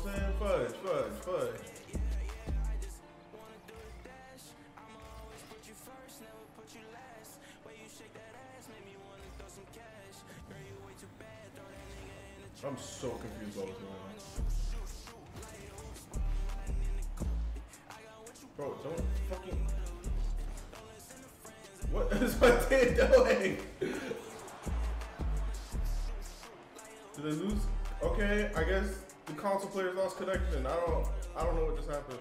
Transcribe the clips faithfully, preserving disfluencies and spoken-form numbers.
what I'm saying? Fudge, fudge, fudge. I'm so confused about what's going on. Bro, don't fucking... What is my team doing? Did they lose? Okay, I guess the console players lost connection. I don't I don't know what just happened.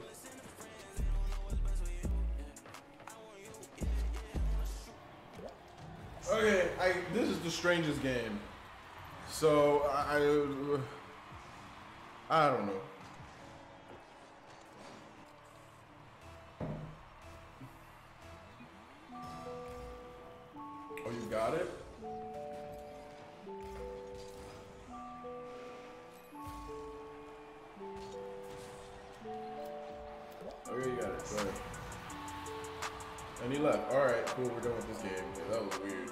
Okay, I this is the strangest game. So I I, I don't know. Oh, you got it? Okay, you got it. Go ahead. And he left. Alright, cool, we're done with this game. Yeah, that was weird.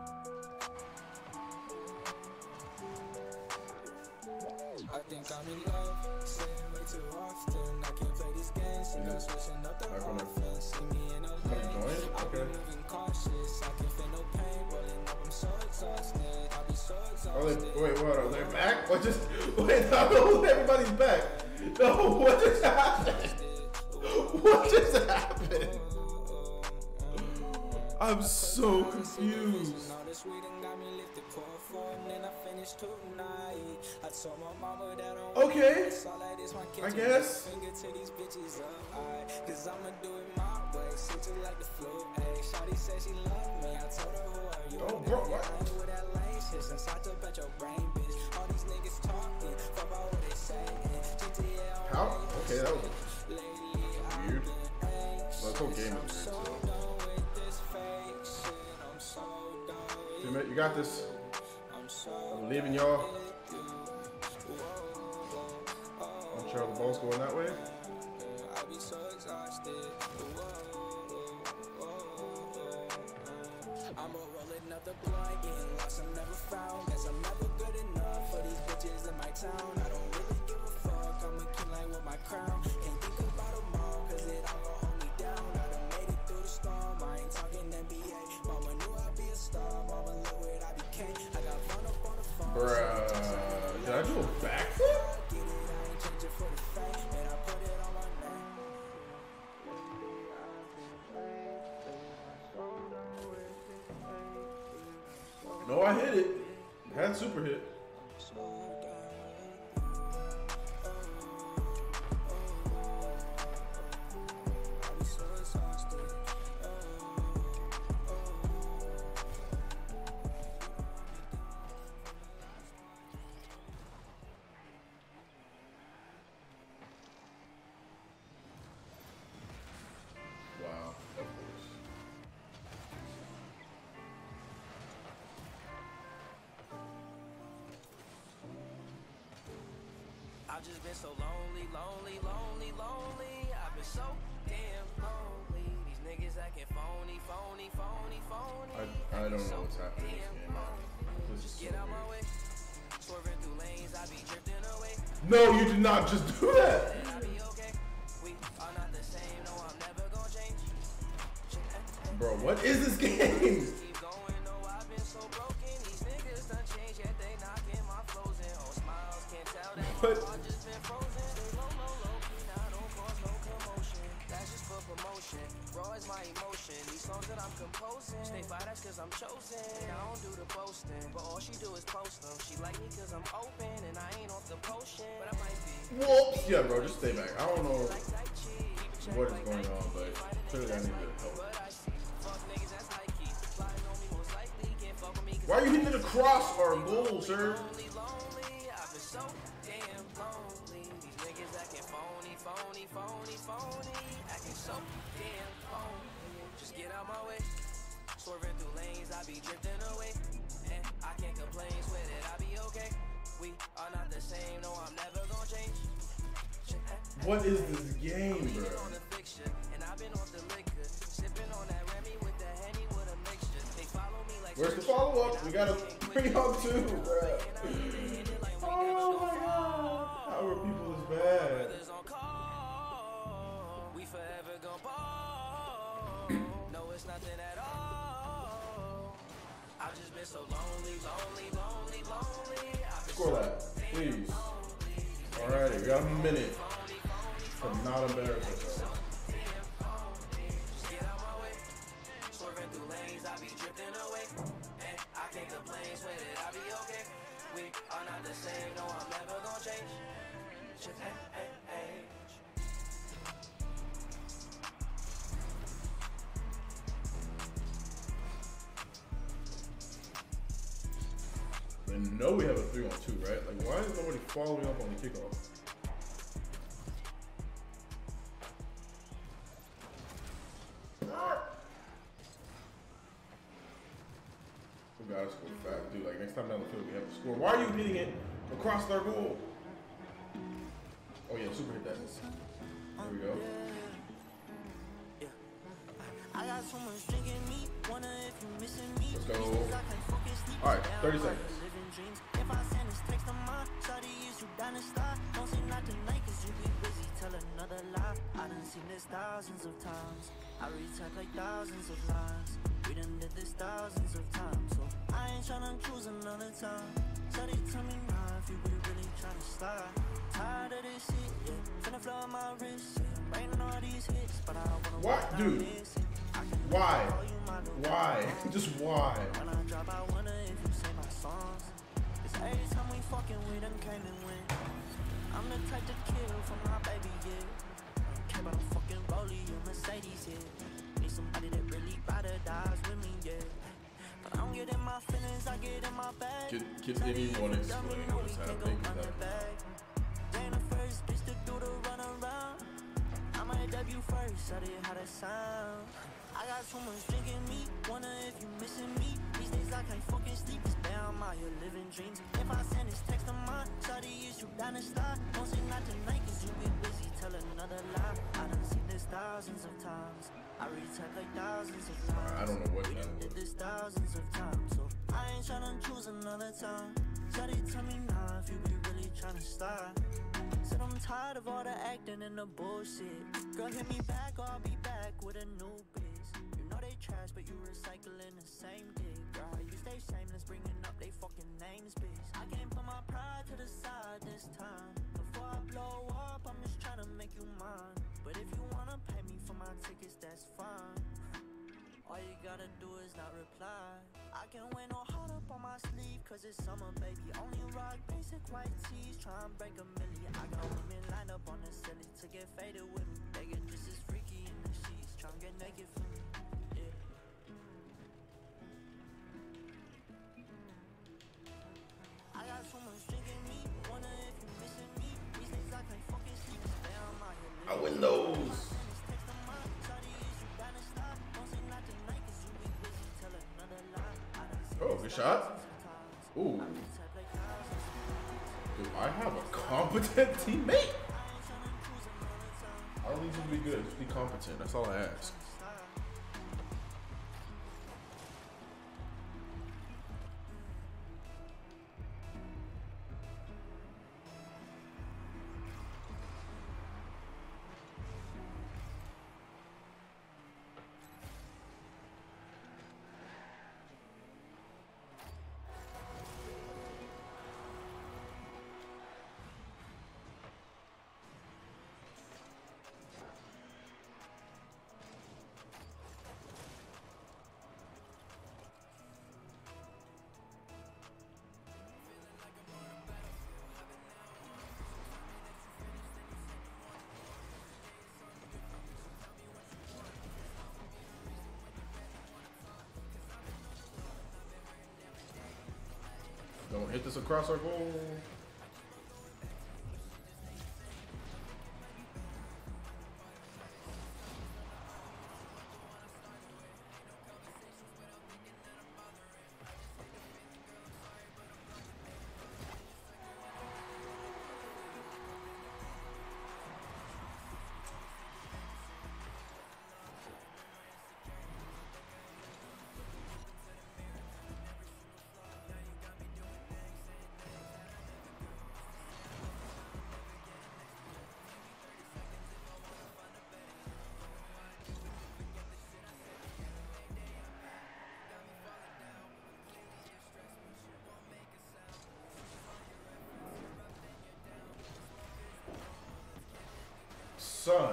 I think I'm in love, saying way too often. I can't play these games, so I'm switching up the offense. See me in a lane, I'll be moving cautious. I can feel no pain, rolling up, I'm so exhausted. I'll be so exhausted. Oh, they, wait, what? Are they back? What just? Wait, no, everybody's back. No, what just happened? What just happened? I'm so confused. Okay, I guess. Oh, bro, what? How? Okay, that was weird. Well, the whole game is weird, so. Teammate, you got this. I'm leaving y'all. I'm sure the ball's going that way. I'm rolling up the blunt, getting lost, I'm never found. Guess I'm never good enough for these bitches in my town. I don't really give a fuck, I'm a king like with my crown. Can't think about them all, cause it all gon' hold me down. I done made it through the storm, I ain't talking N B A. Mama knew I'd be a star, mama knew it I became. I got fun up on the phone. Bruh, did I do a backflip? Get it, I ain't changing for the fame, and I put it on my name. No, I hit it. Had super hit. Wow, of course. I've just been so lonely, lonely, lonely, lonely. I've been so damn lonely. These niggas acting phony, phony, phony, phony. I, I don't know what's happening in this game, man. This is so Get out my weird. way. Swerving through lanes, I be drifting away. No, you did not just do that! And I be okay. We are not the same, no, I'm never gonna change. Bro, what is this game? Keep going, no, I've been so broken. These niggas done changed, yet they knocking my flows in. Oh, smiles, can't tell that What? my heart just been frozen. Stay low, low, low key, now don't cause no commotion. That's just for promotion. Raw is my emotion. These songs that I'm composing. Stay fire, that's cause I'm chosen. I don't do the posting, but all she do is post them. She like me cause I'm open, and I ain't off the potion. But I might be. Whoops! Yeah, bro, just stay back. I don't know what is going on, but clearly I need to help. Why are you hitting the crossbar, bull, sir? Lonely, lonely, I've been so damn lonely. These niggas acting phony, phony, phony, phony. Acting so damn phony. Just get out my way. Swerving through lanes, I be drifting away. And I can't complain, swear that I be okay. We are not the same, no, I'm never gonna change. What is this game, bro? On the fixture, and I've been off the liquor. Sipping on that Remy with the Henny with a mixture. They follow me like Where's the follow-up? We got a three on two, bro. Oh my god. How are people this bad? been so lonely, lonely, lonely, lonely. I've been Score that, please. Alrighty, we got a minute to not embarrass ourselves. get out my way. Swerving through lanes, I be drifting away. And I can't complain, swear that I be okay. We are not the same, no, I'm never gonna change. Just hey, hey, hey. And know we have a three on two, right? Like, why is nobody following up on the kickoff? We gotta score fast, dude. Like, next time down the field, we have to score. Why are you hitting it across their goal? Oh, yeah, super hit that. There we go. I got so much drink in me, wonder if you missing me. Let's go. Alright, thirty seconds. If I send this text to mine, shawty, is you down to start? Don't say not tonight, cause you be busy, tell another lie. I done seen this thousands of times. I retype like thousands of lines. We done did this thousands of times. So I ain't tryna choose another time. Shawty, tell me now if you be really tryna slide. Tired of this shit, yeah. Finna flow on my wrist, yeah. Raining all these hits, but I wanna What, dude? Why? Why? Just why? When I drop, I wonder if you say my songs. Cause every time we fucking, we done came and went. I'm the type to kill for my baby, yeah. I don't care about a fucking rollie or Mercedes, yeah. Need somebody that really ride or dies with me, yeah. But I don't get in my feelings, I get in my bag. Can, can anyone explain what's happening? They ain't the first bitch to do the run around. I might debut first, I did how that sound. I got so much drink in me, wonder if you missing me. These days I can't fucking sleep, cause damn, I'm out here living dreams. If I send this text to mine, shawty, is you down to start? Don't say not tonight, cause you be busy, tell another lie. I done seen this thousands of times. I retype like thousands of times. I don't know what we that done did was. this thousands of times. So I ain't tryna choose another time. Shawty, tell me now if you be really tryna start. Said I'm tired of all the acting and the bullshit. Girl, hit me back or I'll be back with a new bitch. You know they trash, but you recycling the same dick. Girl, you stay shameless, bringing up they fucking names, bitch. I can't put my pride to the side this time. Before I blow up, I'm just trying to make you mine. But if you wanna pay me for my tickets, that's fine. All you gotta do is not reply. I can't wear no heart up on my sleeve, cause it's summer, baby. Only rock basic white tees, try and break a million. I got women lined up on the silly to get faded with me. They get just as freaky in the sheets, try and get naked for me. Yeah. I got so much drink in me, wonder if you missing me. These days I can't fucking sleep, damn, I'm out here. I win those. Oh, good shot. Ooh. Do I have a competent teammate? I don't need you to be good, just be competent. That's all I ask. Don't hit this across our goal. son.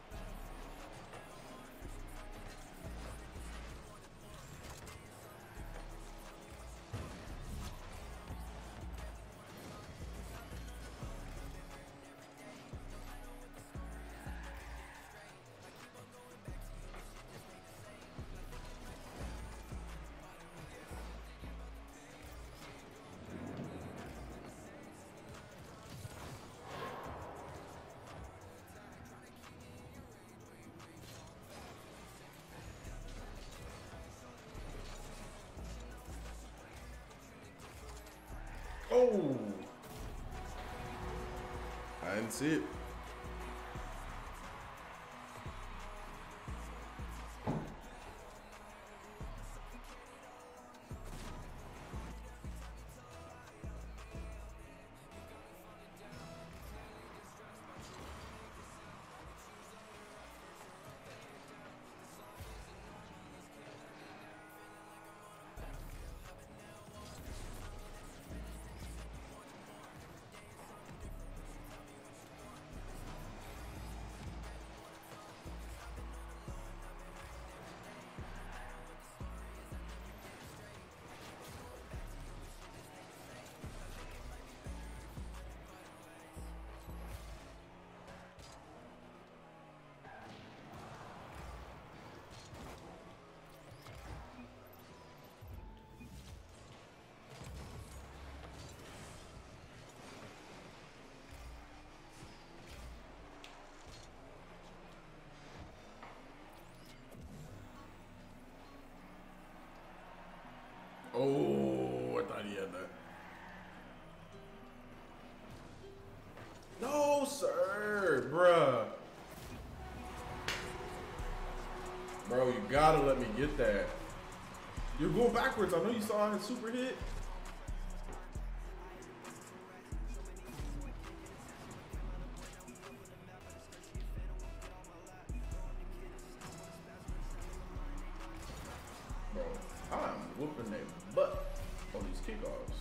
Oh, I didn't see it. Oh, I thought he had that. No, sir, bruh. Bro, you gotta let me get that. You're going backwards. I know you saw his super hit. Bro, I'm whooping their butt on these kickoffs.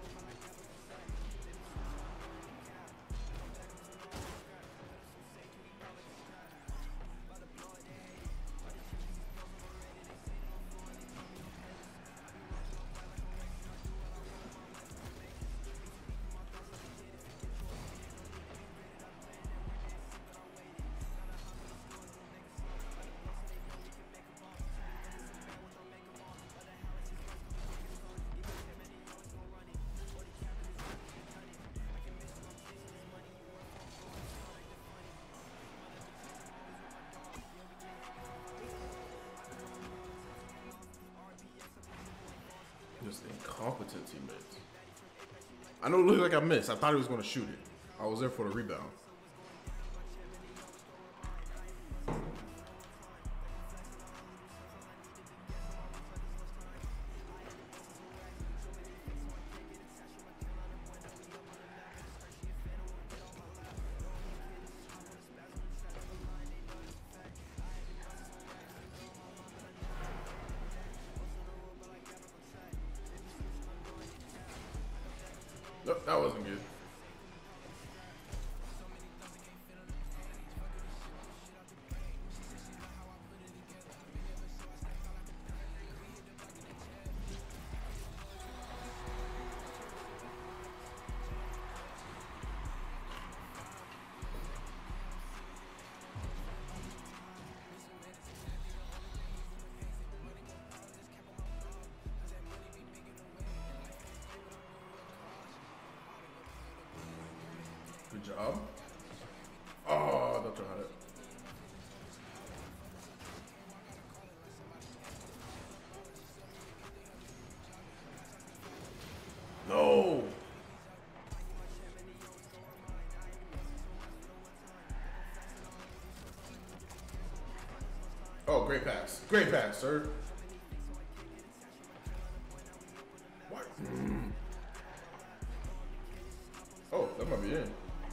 Just incompetent teammates. I know it looked like I missed. I thought he was going to shoot it. I was there for the rebound. Nope, that wasn't good. Good job. Oh, that's right. No. Oh, great pass. Great pass, sir. What? Mm. Oh, that might be in.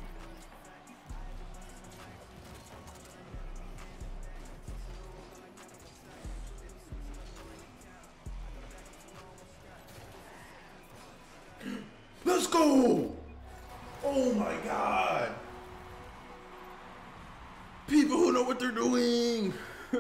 Let's go! Oh my God! People who know what they're doing.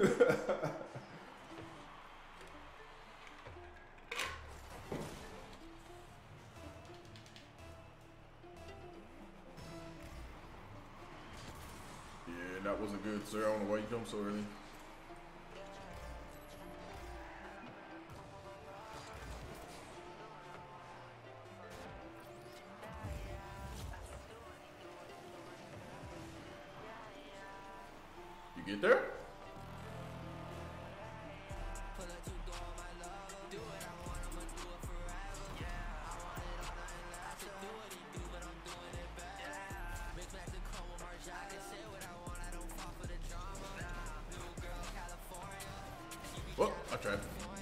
Yeah, that wasn't good, sir. I don't know why you jumped so early. You get there? Oh, I tried.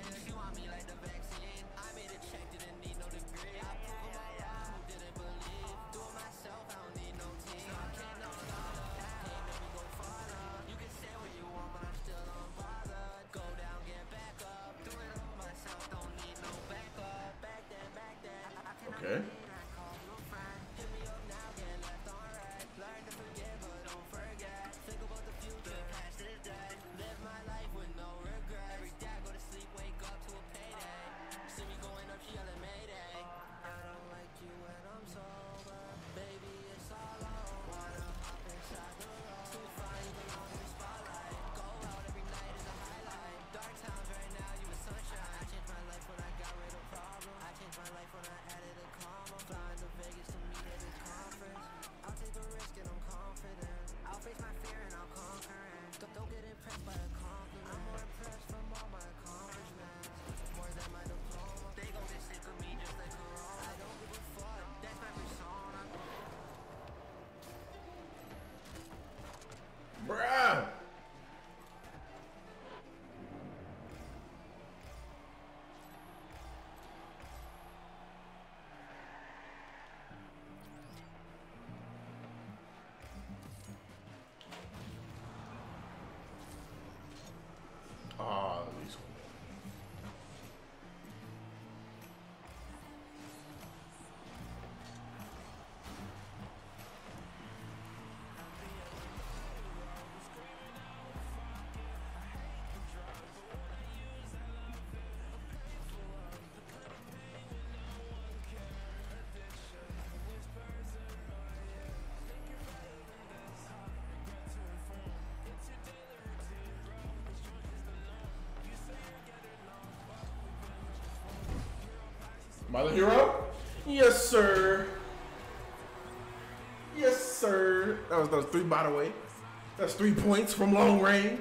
Okay. Bruh. Ah, at least one. Am I the hero? Yes, sir. Yes, sir. That was, that was three, by the way. That's three points from long range.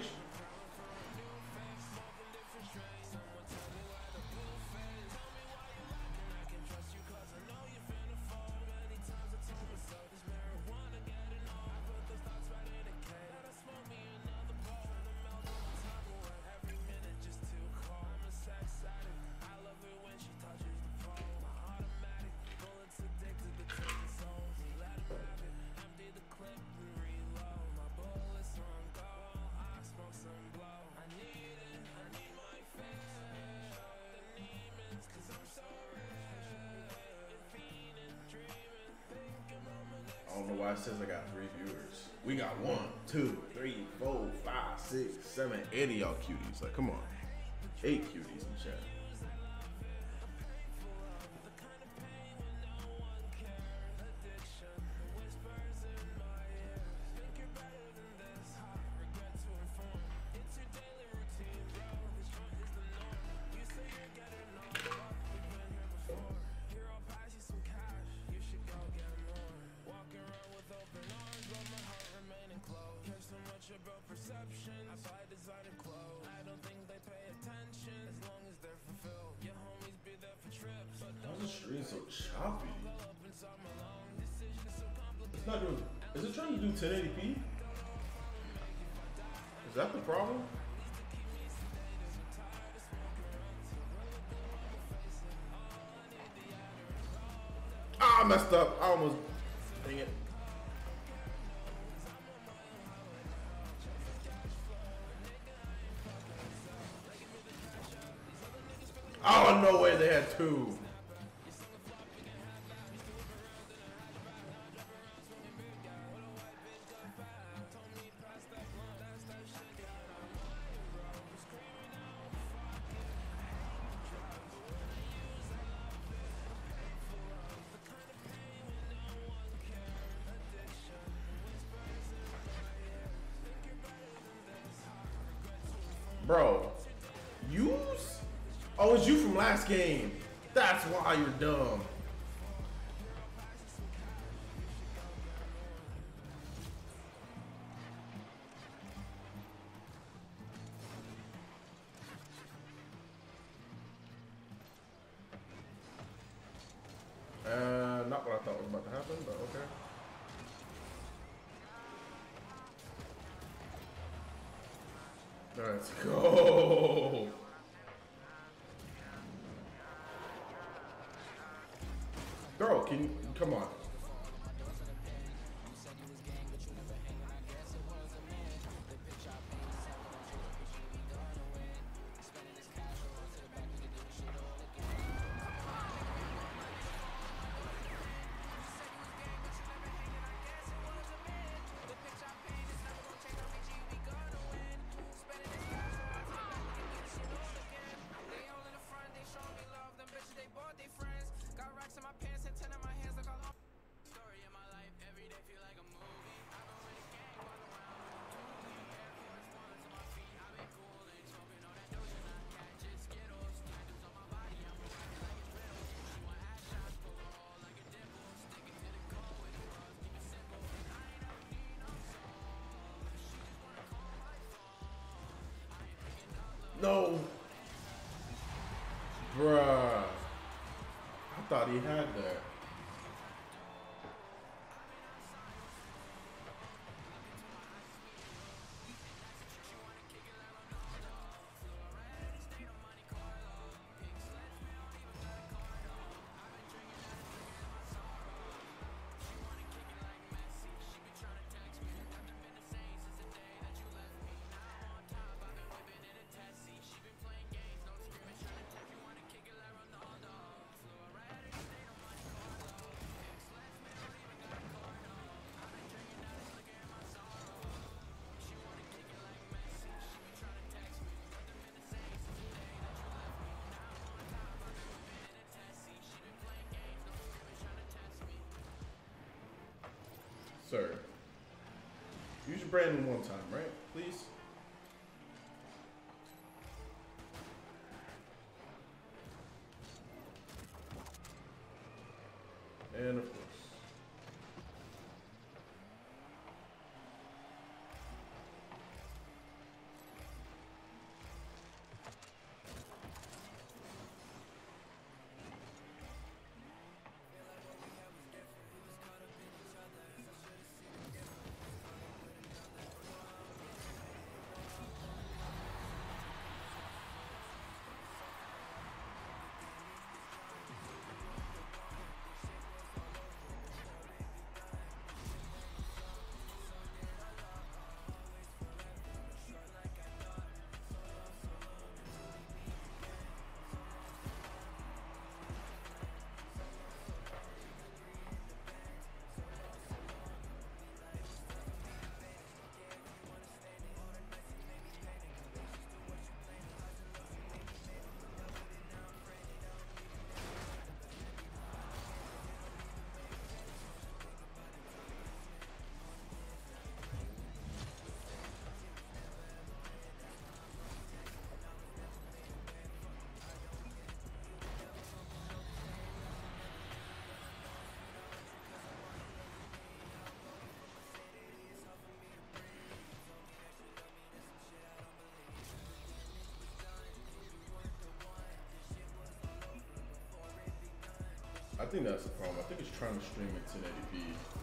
I don't know why it says I got three viewers. We got one, two, three, four, five, six, seven, eight of y'all cuties. Like, come on. Eight cuties in chat. Why is the screen so choppy? It's not doing. Is it trying to do ten eighty p? Is that the problem? Ah, I messed up. I almost. Dang it. Oh, no way they had two. Bro, use? Oh, it's you from last game. That's why you're dumb. Uh, not what I thought was about to happen, but okay. Let's go. Girl, can you come on? No. Bruh. I thought he had that. Sir, use your brain one time, right? Please. And of course. I think that's the problem. I think it's trying to stream at ten eighty p.